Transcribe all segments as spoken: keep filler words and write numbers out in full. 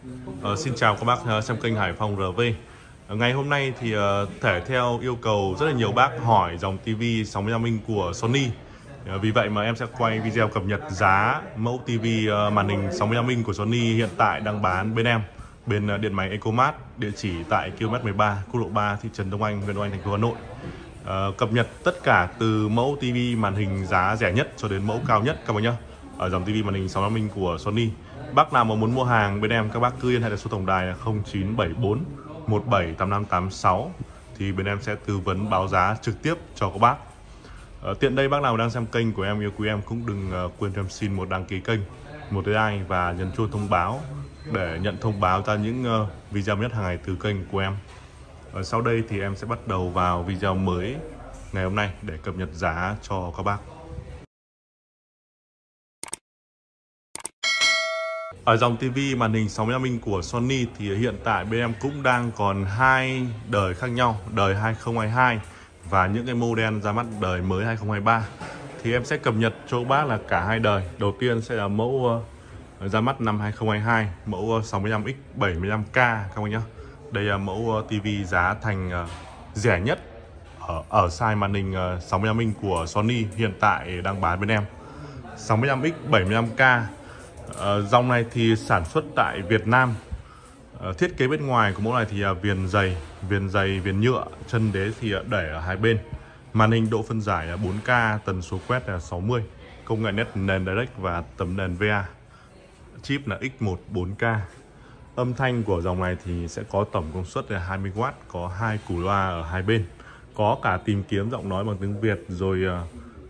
Ờ, xin chào các bác ờ, xem kênh Hải Phòng rờ vê. Ờ, Ngày hôm nay thì ờ, thể theo yêu cầu rất là nhiều bác hỏi dòng tivi sáu mươi lăm inch của Sony. Ờ, Vì vậy mà em sẽ quay video cập nhật giá mẫu tivi ờ, màn hình sáu mươi lăm inch của Sony hiện tại đang bán bên em, bên ờ, điện máy Ecomart, địa chỉ tại ki lô mét mười ba, quốc lộ ba, thị trấn Đông Anh, huyện Đông Anh, thành phố Hà Nội. Ờ, cập nhật tất cả từ mẫu tivi màn hình giá rẻ nhất cho đến mẫu cao nhất các bác nhé, ở dòng tivi màn hình sáu mươi lăm inch của Sony. Bác nào mà muốn mua hàng bên em, các bác cứ liên hệ số tổng đài là không chín bảy bốn một bảy tám năm tám sáu thì bên em sẽ tư vấn báo giá trực tiếp cho các bác. Ờ, tiện đây bác nào đang xem kênh của em yêu quý em cũng đừng uh, quên cho em xin một đăng ký kênh, một like và nhấn chuông thông báo để nhận thông báo ra những uh, video nhất hàng ngày từ kênh của em. Ở sau đây thì em sẽ bắt đầu vào video mới ngày hôm nay để cập nhật giá cho các bác. Ở dòng tivi màn hình sáu mươi lăm inch của Sony thì hiện tại bên em cũng đang còn hai đời khác nhau, đời hai không hai hai và những cái model ra mắt đời mới hai không hai ba. Thì em sẽ cập nhật cho các bác là cả hai đời. Đầu tiên sẽ là mẫu uh, ra mắt năm hai không hai hai, mẫu sáu mươi lăm inch bảy mươi lăm K các bạn nhé. Đây là mẫu uh, tivi giá thành uh, rẻ nhất ở, ở size màn hình uh, sáu mươi lăm inch của Sony hiện tại đang bán bên em. sáu mươi lăm inch bảy mươi lăm K. Uh, dòng này thì sản xuất tại Việt Nam. Uh, thiết kế bên ngoài của mẫu này thì uh, viền dày, viền dày, viền nhựa, chân đế thì uh, để ở hai bên. Màn hình độ phân giải là bốn K, tần số quét là sáu mươi, công nghệ nét nền Direct và tấm nền vê a. Chip là X một bốn K. Âm thanh của dòng này thì sẽ có tổng công suất là hai mươi oát, có hai củ loa ở hai bên, có cả tìm kiếm giọng nói bằng tiếng Việt, rồi uh,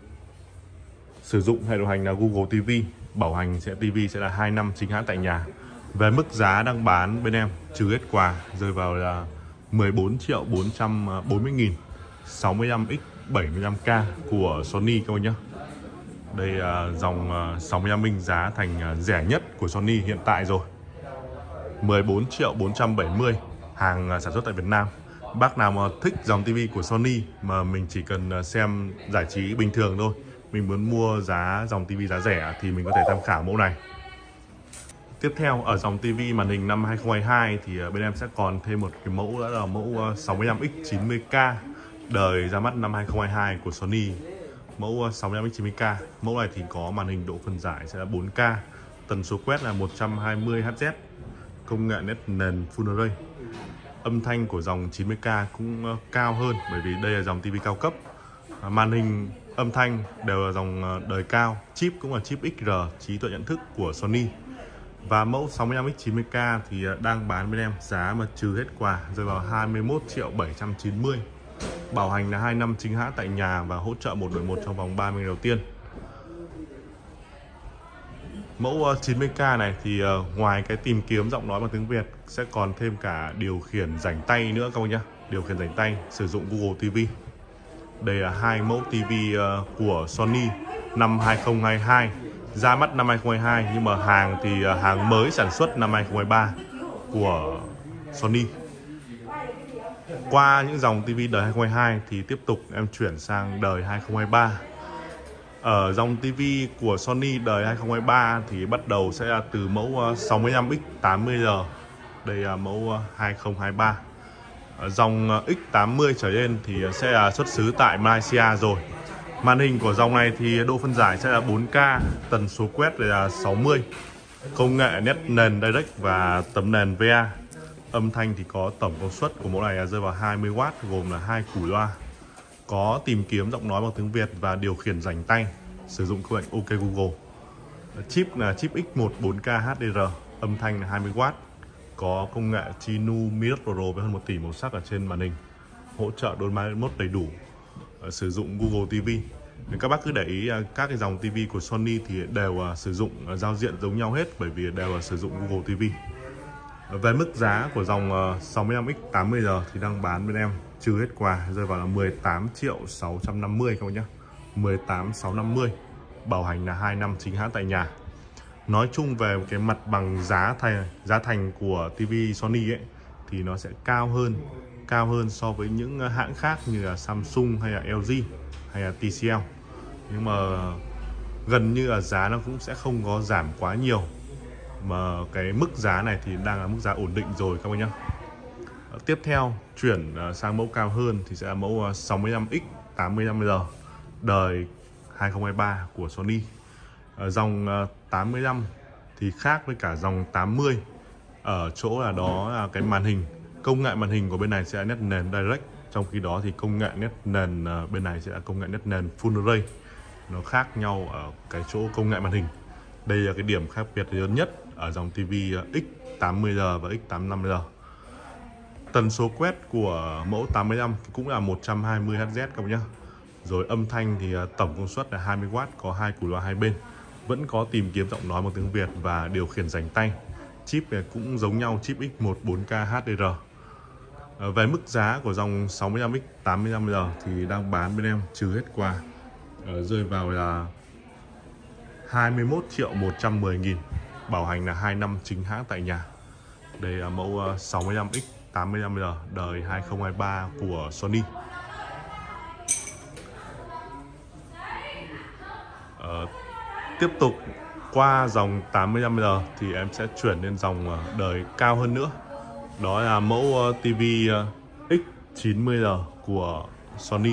sử dụng hệ điều hành là Google ti vi. Bảo hành sẽ tivi sẽ là hai năm chính hãng tại nhà. Về mức giá đang bán bên em trừ hết quà rơi vào là mười bốn triệu bốn trăm bốn mươi nghìn, sáu mươi lăm inch bảy mươi lăm K của Sony các bạn nhé. Đây là dòng sáu mươi lăm inch giá thành rẻ nhất của Sony hiện tại rồi, mười bốn triệu bốn trăm bảy mươi, hàng sản xuất tại Việt Nam. Bác nào mà thích dòng tivi của Sony mà mình chỉ cần xem giải trí bình thường thôi, mình muốn mua giá dòng tivi giá rẻ thì mình có thể tham khảo mẫu này. Tiếp theo ở dòng tivi màn hình năm hai không hai hai thì bên em sẽ còn thêm một cái mẫu, đó là mẫu sáu mươi lăm inch chín mươi K, đời ra mắt năm hai không hai hai của Sony. Mẫu sáu mươi lăm inch chín mươi K, mẫu này thì có màn hình độ phân giải sẽ là bốn K, tần số quét là một trăm hai mươi héc, công nghệ nét nền Full Array. Âm thanh của dòng chín mươi K cũng cao hơn bởi vì đây là dòng tivi cao cấp. Màn hình, âm thanh đều là dòng đời cao, chip cũng là chip ích rờ, trí tuệ nhận thức của Sony. Và mẫu sáu mươi lăm inch chín mươi K thì đang bán bên em giá mà trừ hết quà rơi vào hai mươi mốt triệu bảy trăm chín mươi. Bảo hành là hai năm chính hãng tại nhà và hỗ trợ một đổi một trong vòng ba mươi ngày đầu tiên. Mẫu chín mươi K này thì ngoài cái tìm kiếm giọng nói bằng tiếng Việt sẽ còn thêm cả điều khiển rảnh tay nữa các bạn nhé. Điều khiển rảnh tay sử dụng Google ti vi. Đây là hai mẫu tivi của Sony năm hai không hai hai, ra mắt năm hai không hai hai nhưng mà hàng thì hàng mới sản xuất năm hai không hai ba của Sony. Qua những dòng tivi đời hai không hai hai thì tiếp tục em chuyển sang đời hai không hai ba. Ở dòng tivi của Sony đời hai không hai ba thì bắt đầu sẽ là từ mẫu sáu mươi lăm inch tám mươi giờ. Đây là mẫu hai không hai ba. Dòng X tám mươi trở lên thì sẽ là xuất xứ tại Malaysia rồi. Màn hình của dòng này thì độ phân giải sẽ là bốn K, tần số quét là sáu mươi, công nghệ nét nền Direct và tấm nền vê a. Âm thanh thì có tổng công suất của mẫu này là rơi vào hai mươi oát, gồm là hai củ loa, có tìm kiếm giọng nói bằng tiếng Việt và điều khiển rảnh tay, sử dụng công nghệ OK Google. Chip là chip X một bốn K hát đê rờ, âm thanh là hai mươi oát, có công nghệ Genu Mirror Pro với hơn một tỷ màu sắc ở trên màn hình, hỗ trợ Dolby Mode đầy đủ, sử dụng Google ti vi. Các bác cứ để ý các cái dòng tivi của Sony thì đều sử dụng giao diện giống nhau hết bởi vì đều là sử dụng Google ti vi. Về mức giá của dòng sáu mươi lăm inch tám mươi giờ thì đang bán bên em trừ hết quà rơi vào là mười tám triệu sáu trăm năm mươi các bạn nhé, mười tám triệu sáu trăm năm mươi. Bảo hành là hai năm chính hãng tại nhà. Nói chung về cái mặt bằng giá thành giá thành của tivi Sony ấy thì nó sẽ cao hơn cao hơn so với những hãng khác như là Samsung hay là lờ giê hay là tê xê lờ, nhưng mà gần như là giá nó cũng sẽ không có giảm quá nhiều. mà cái mức giá này thì đang là mức giá ổn định rồi các bạn nhé. Tiếp theo chuyển sang mẫu cao hơn thì sẽ là mẫu sáu mươi lăm x tám mươi lăm giờ đời hai không hai ba của Sony. Dòng tám mươi lăm thì khác với cả dòng tám mươi ở chỗ là đó là cái màn hình, công nghệ màn hình của bên này sẽ là nét nền Direct, trong khi đó thì công nghệ nét nền bên này sẽ là công nghệ nét nền Full Array. Nó khác nhau ở cái chỗ công nghệ màn hình. Đây là cái điểm khác biệt lớn nhất ở dòng ti vi X tám mươi giờ và X tám mươi lăm giờ. Tần số quét của mẫu tám mươi lăm cũng là một trăm hai mươi héc các bạn nhé. Rồi âm thanh thì tổng công suất là hai mươi oát, có hai củ loa hai bên. Vẫn có tìm kiếm giọng nói bằng tiếng Việt và điều khiển rảnh tay. Chip cũng giống nhau, chip X mười bốn K H D R. Về mức giá của dòng sáu mươi lăm x tám mươi lăm giờ thì đang bán bên em trừ hết quà rơi vào là hai mươi mốt triệu một trăm mười nghìn, bảo hành là hai năm chính hãng tại nhà. Đây là mẫu sáu mươi lăm x tám mươi lăm giờ đời hai không hai ba của Sony. Ờ, tiếp tục qua dòng tám mươi lăm giờ thì em sẽ chuyển lên dòng đời cao hơn nữa. Đó là mẫu ti vi X chín mươi giờ của Sony.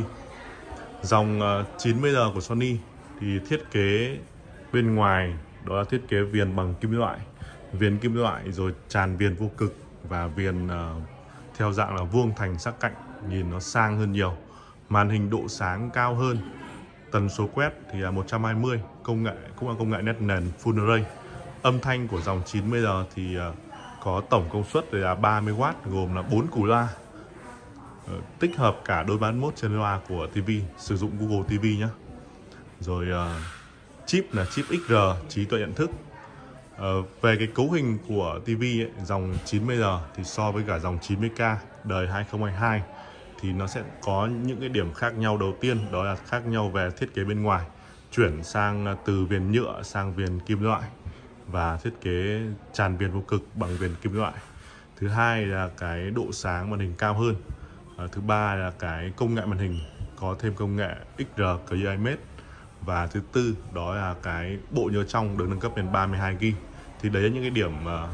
Dòng chín mươi giờ của Sony thì thiết kế bên ngoài đó là thiết kế viền bằng kim loại, viền kim loại rồi tràn viền vô cực và viền uh, theo dạng là vuông thành sắc cạnh, nhìn nó sang hơn nhiều. Màn hình độ sáng cao hơn, tần số quét thì là một trăm hai mươi, công nghệ cũng là công nghệ nét nền Full Array. Âm thanh của dòng chín mươi giờ thì uh, có tổng công suất là ba mươi oát, gồm là bốn củ loa, uh, tích hợp cả đôi bán mốt trên loa của ti vi, sử dụng Google ti vi nhé. Rồi uh, chip là chip X R, trí tuệ nhận thức. Ờ, về cái cấu hình của ti vi ấy, dòng chín mươi giờ thì so với cả dòng chín mươi K đời hai không hai hai thì nó sẽ có những cái điểm khác nhau. Đầu tiên đó là khác nhau về thiết kế bên ngoài, chuyển sang từ viền nhựa sang viền kim loại và thiết kế tràn viền vô cực bằng viền kim loại. Thứ hai là cái độ sáng màn hình cao hơn. À, thứ ba là cái công nghệ màn hình có thêm công nghệ X R Clear Image. Và thứ tư đó là cái bộ nhớ trong được nâng cấp lên ba mươi hai gi ga bai. Thì đấy là những cái điểm uh,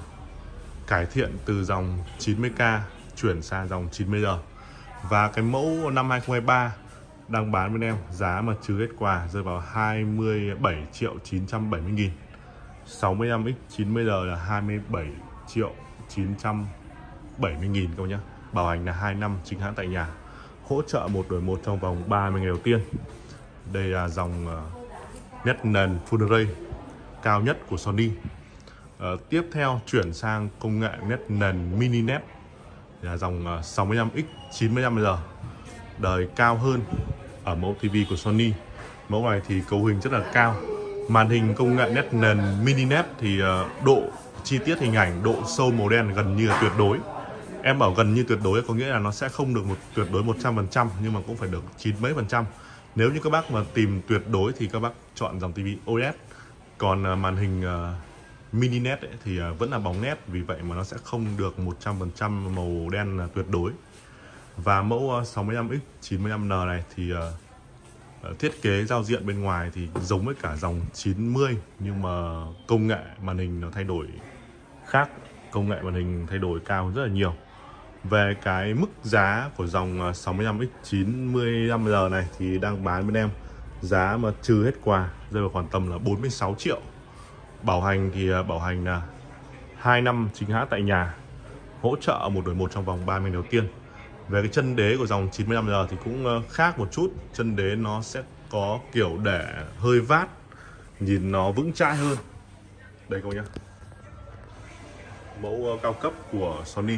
cải thiện từ dòng chín mươi K chuyển sang dòng chín mươi giờ. Và cái mẫu năm hai không hai ba đang bán bên em giá mà trừ hết quà rơi vào hai mươi bảy triệu chín trăm bảy mươi nghìn. sáu mươi lăm x chín mươi giờ là hai mươi bảy triệu chín trăm bảy mươi nghìn các bạn nhé. Bảo hành là hai năm chính hãng tại nhà. Hỗ trợ một đổi một trong vòng ba mươi ngày đầu tiên. Đây là dòng uh, nét nền Full Array cao nhất của Sony. uh, Tiếp theo chuyển sang công nghệ nét nền Mini nét là dòng uh, sáu mươi lăm x chín mươi lăm giờ đời cao hơn ở mẫu ti vi của Sony. Mẫu này thì cấu hình rất là cao. Màn hình công nghệ nét nền Mini nét thì uh, độ chi tiết hình ảnh, độ sâu màu đen gần như là tuyệt đối. Em bảo gần như tuyệt đối có nghĩa là nó sẽ không được một tuyệt đối một trăm phần trăm, nhưng mà cũng phải được chín mấy phần trăm. Nếu như các bác mà tìm tuyệt đối thì các bác chọn dòng ti vi o led. Còn uh, màn hình uh, mini nét ấy, thì uh, vẫn là bóng nét, vì vậy mà nó sẽ không được một trăm phần trăm màu đen là tuyệt đối. Và mẫu uh, sáu mươi lăm x chín mươi lăm N này thì uh, uh, thiết kế giao diện bên ngoài thì giống với cả dòng chín mươi, nhưng mà công nghệ màn hình nó thay đổi khác, công nghệ màn hình thay đổi cao rất là nhiều. Về cái mức giá của dòng sáu mươi lăm x chín mươi lăm giờ này thì đang bán bên em giá mà trừ hết quà rơi vào khoảng tầm là bốn mươi sáu triệu. Bảo hành thì bảo hành là hai năm chính hãng tại nhà, hỗ trợ một đổi một trong vòng ba mươi đầu tiên. Về cái chân đế của dòng chín mươi lăm giờ thì cũng khác một chút. Chân đế nó sẽ có kiểu để hơi vát, nhìn nó vững chãi hơn. Đây các bạn nhé, mẫu cao cấp của Sony.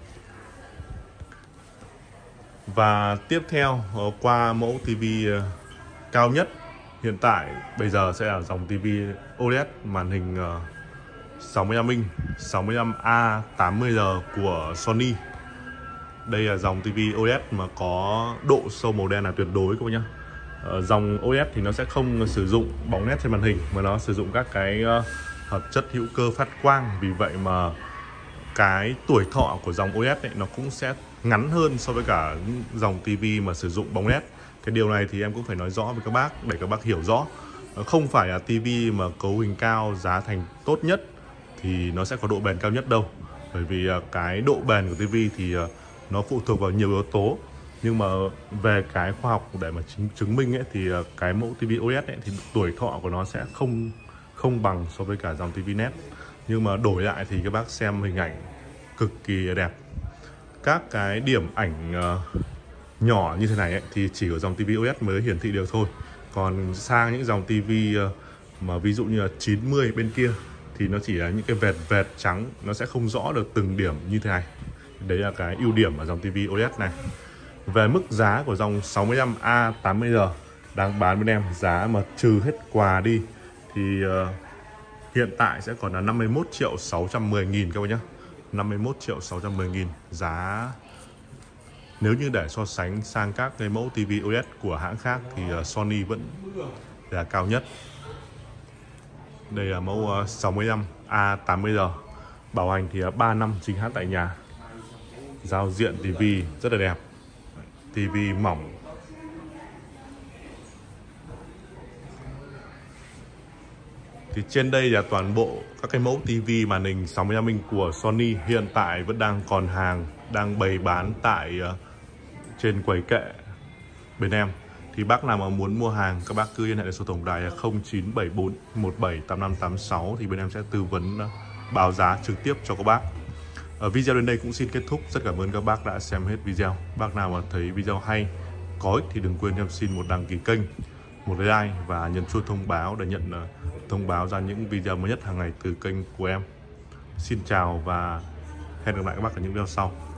Và tiếp theo qua mẫu ti vi cao nhất hiện tại bây giờ sẽ là dòng ti vi o led màn hình sáu mươi lăm inch sáu mươi lăm A tám mươi giờ của Sony. Đây là dòng ti vi o led mà có độ sâu màu đen là tuyệt đối các bạn nhé. Dòng o led thì nó sẽ không sử dụng bóng nét trên màn hình mà nó sử dụng các cái hợp chất hữu cơ phát quang. Vì vậy mà cái tuổi thọ của dòng o led ấy, nó cũng sẽ ngắn hơn so với cả dòng ti vi mà sử dụng bóng nét. Cái điều này thì em cũng phải nói rõ với các bác để các bác hiểu rõ. Không phải là ti vi mà cấu hình cao, giá thành tốt nhất thì nó sẽ có độ bền cao nhất đâu. Bởi vì cái độ bền của tivi thì nó phụ thuộc vào nhiều yếu tố. Nhưng mà về cái khoa học để mà chứng, chứng minh ấy, thì cái mẫu tivi ô lét ấy, thì tuổi thọ của nó sẽ không không bằng so với cả dòng tivi nét. Nhưng mà đổi lại thì các bác xem hình ảnh cực kỳ đẹp. Các cái điểm ảnh uh, nhỏ như thế này ấy, thì chỉ ở dòng tivi ô lét mới hiển thị được thôi. Còn sang những dòng tivi uh, mà ví dụ như là chín mươi bên kia thì nó chỉ là những cái vệt vệt trắng, nó sẽ không rõ được từng điểm như thế này. Đấy là cái ưu điểm ở dòng tivi ô lét này. Về mức giá của dòng sáu mươi lăm A tám mươi giờ đang bán bên em, giá mà trừ hết quà đi thì uh, hiện tại sẽ còn là năm mươi mốt triệu sáu trăm mười nghìn các bạn nhé. năm mươi mốt triệu sáu trăm mười nghìn giá. Nếu như để so sánh sang các cái mẫu tivi ô lét của hãng khác thì uh, Sony vẫn là cao nhất. Đây là mẫu uh, sáu mươi lăm A tám mươi giờ, bảo hành thì uh, ba năm chính hãng tại nhà. Giao diện tivi rất là đẹp, tivi mỏng. Thì trên đây là toàn bộ các cái mẫu tivi màn hình sáu mươi lăm inch của Sony hiện tại vẫn đang còn hàng, đang bày bán tại uh, trên quầy kệ bên em. Thì bác nào mà muốn mua hàng, các bác cứ liên hệ đến số tổng đài là không chín bảy bốn một bảy tám năm tám sáu thì bên em sẽ tư vấn uh, báo giá trực tiếp cho các bác. Ở video đến đây cũng xin kết thúc. Rất cảm ơn các bác đã xem hết video. Bác nào mà thấy video hay, có ích thì đừng quên em xin một đăng ký kênh, một like và nhấn chuông thông báo để nhận uh, thông báo ra những video mới nhất hàng ngày từ kênh của em. Xin chào và hẹn gặp lại các bác ở những video sau.